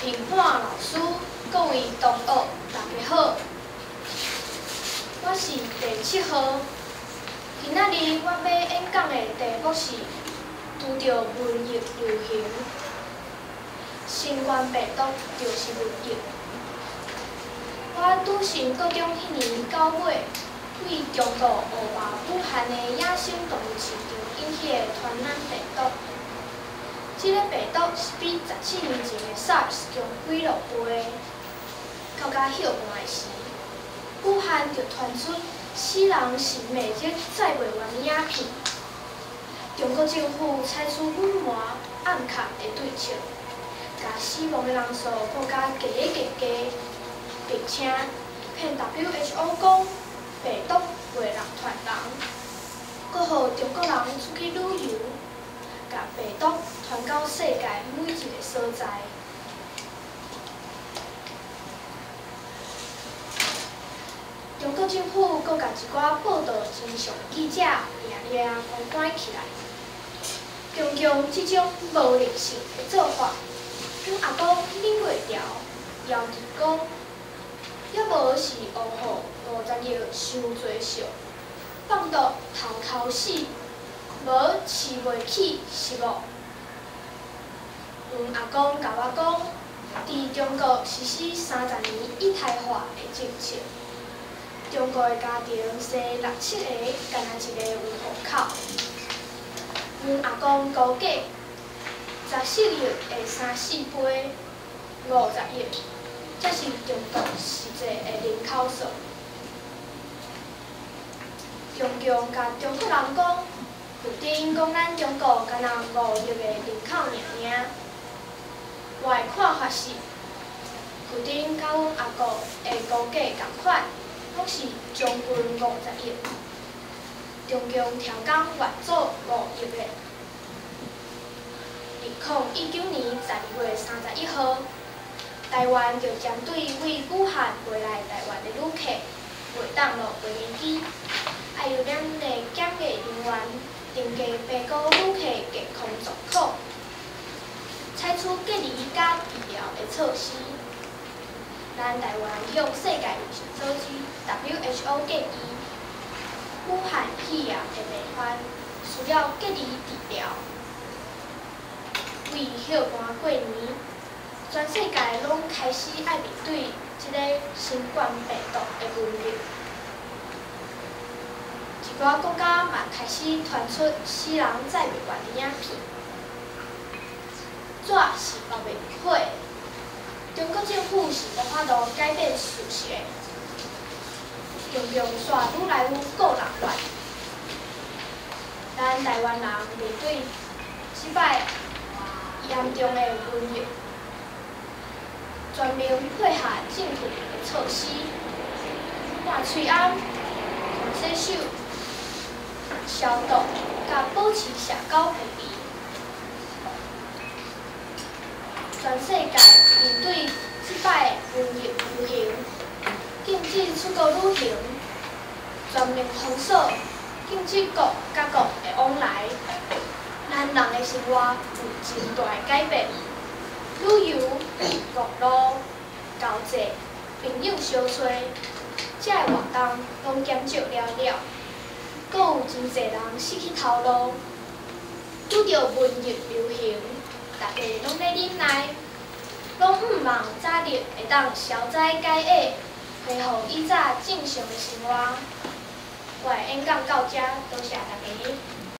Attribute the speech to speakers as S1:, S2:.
S1: 评判老师、各位同学，大家好，我是第7号。今仔日我要演讲的题目是拄着瘟疫流行，新冠病毒就是瘟疫。我拄上高中迄年9月，为中国乌霸武汉的野生动物市场引起的传染病毒。这个病毒是比14年前的 SARS 强几落倍。到甲歇半的时，武汉就传出死人是灭迹载袂完的影片。中国政府采取隐瞒、暗藏的对策，甲死亡的人数搁加加，并且骗 WHO 讲病毒袂人传人，搁互中国人出去旅游，甲病毒传到世界每一个所在。中国政府搁甲一寡报道真相记者掠公关起来，强强即种无理性的做法，阮阿公忍袂牢，要直讲，还无是乌虎50亿伤济数，放毒头死，无饲袂起是无？阮阿公甲我讲，伫中国实施30年一胎化的政策。中国的家庭生6、7个，干那一个有户口。阮阿公估计，14亿的3、4倍，50亿，才是中国实际的人口数。强强甲中国人讲，有顶讲咱中国干那5亿的人口尔。我的看法是，有顶甲阮阿公的估计同款。拢是将近50亿，中共调工越做5亿的。2019年12月31号，台湾就针对为武汉回来台湾的旅客袂当落飞机，还有两个检疫人员定价评估旅客健康状况，采取隔离甲治疗的措施。咱台湾向世界卫生组织 WHO 建议，武汉肺炎的病患需要隔离治疗。为歇半过年，全世界拢开始爱面对这个新冠病毒的瘟疫。一寡国家嘛开始传出死人载袂完的影片，纸是包袂火。中国政府是无法度改变事实，强强煞愈来愈个人化。咱台湾人面对即摆严重的瘟疫，全面配合政府的措施，戴喙安、洗手、消毒，甲保持社交距离。全世界面对即摆瘟疫流行，禁止出国旅行，全面封锁，禁止国甲国的往来。咱人的生活有真大的改变，旅游、公路、交际、朋友相找，这个活动拢减少了，阁有真侪人失去头路。拄着瘟疫流行。大家拢在忍耐，拢毋望早日会当消灾解厄，恢复以早正常的生活。我的演讲到这，多谢大家。